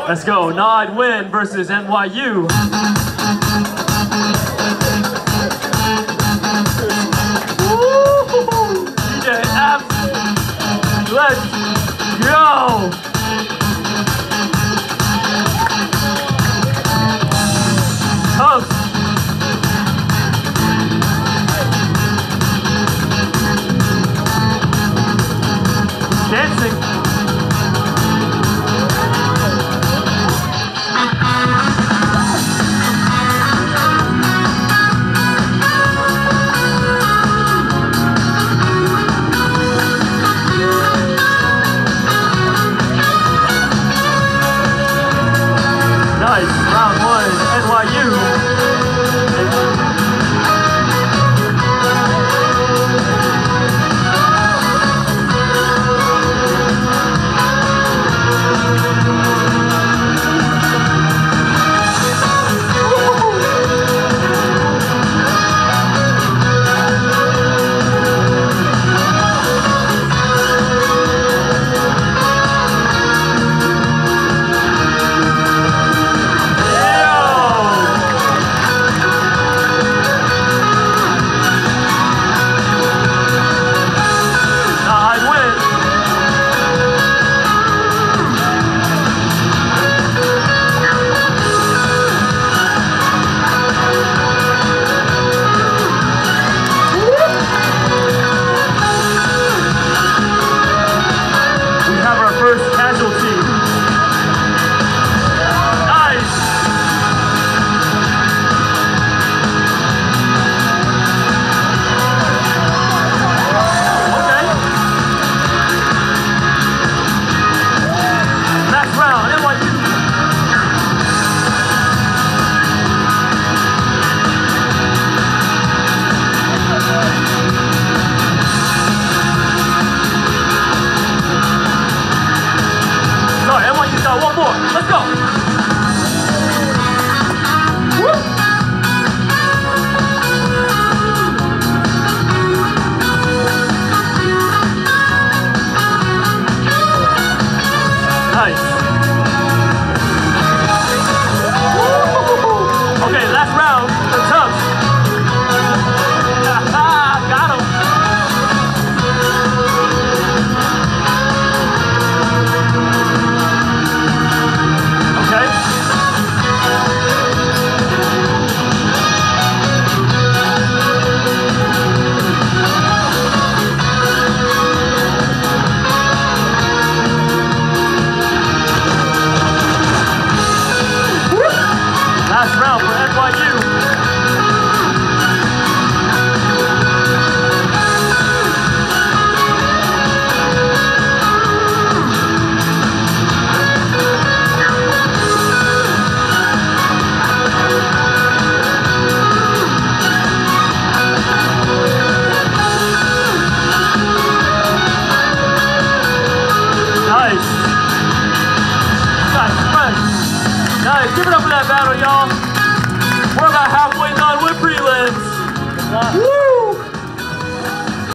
Let's go. Nod Win versus NYU. DJ F. Let's go. Toast. Dancing. Nice. Round one, NYU. One more. Let's go. Woo. Nice. Okay, last round. The Tubs. Got him. Last round for NYU. Nice. Nice, friends. Nice. Give it up for that battle, y'all. We're about halfway done with prelims. Woo!